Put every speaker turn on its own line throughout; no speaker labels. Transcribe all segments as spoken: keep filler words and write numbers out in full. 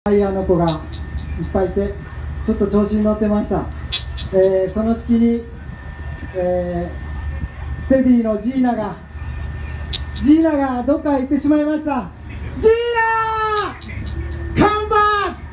タイヤの子がいっぱいいてちょっと調子に乗ってました。えー、その隙に、えー、ステディのジーナがジーナがどっかへ行ってしまいました。ジーナカムバック。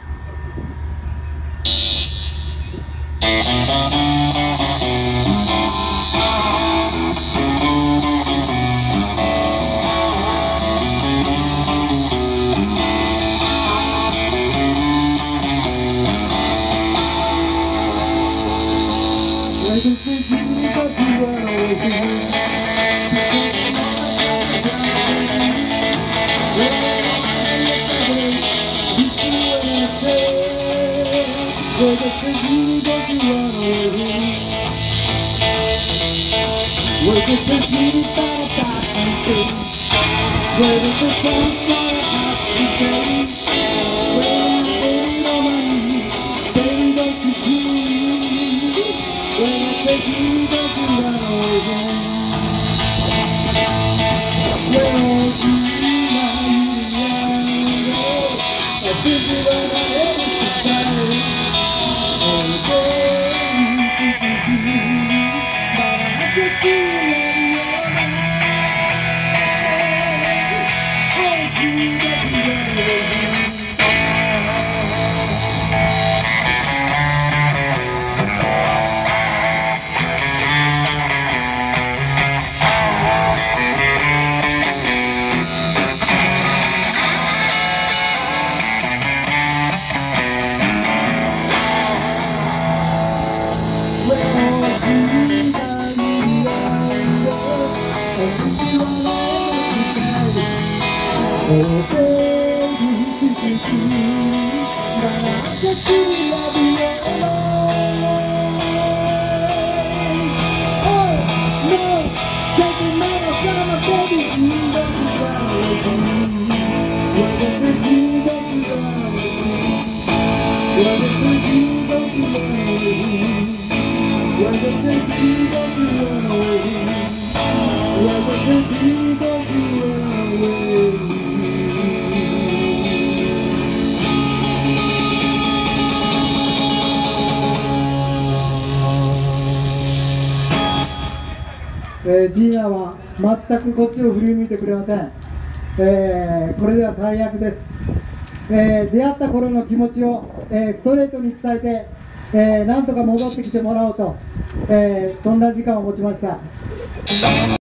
えー、ジーナは全くこっちを振り向いてくれません。えー、これでは最悪です。えー、出会った頃の気持ちを、えー、ストレートに伝えて、えー、なんとか戻ってきてもらおうと、えー、そんな時間を持ちました。